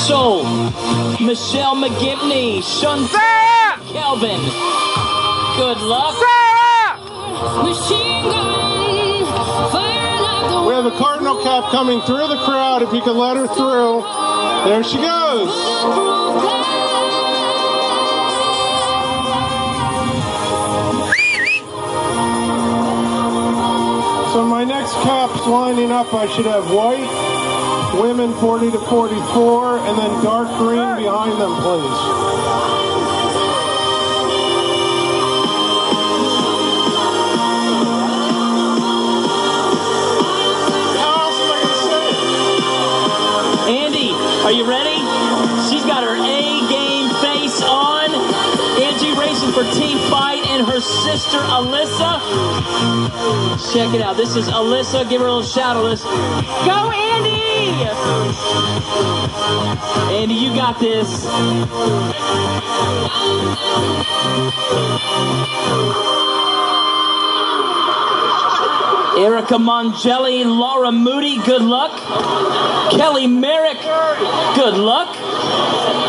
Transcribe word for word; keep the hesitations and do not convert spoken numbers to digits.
Rachel, Michelle McGibney, Shun Kelvin. Good luck. Machine gun, fire like the We have a Cardinal cap coming through the crowd. If you could let her through. There she goes. So my next cap's lining up. I should have white, women forty to forty-four, and then dark green behind them, please. Are you ready? She's got her A-game face on. Angie racing for Team Fight and her sister Alyssa. Check it out. This is Alyssa. Give her a little shout, Alyssa. Go, Andy! Andy, you got this. Erica Mongelli, Laura Moody, good luck. Kelly Merrick, good luck.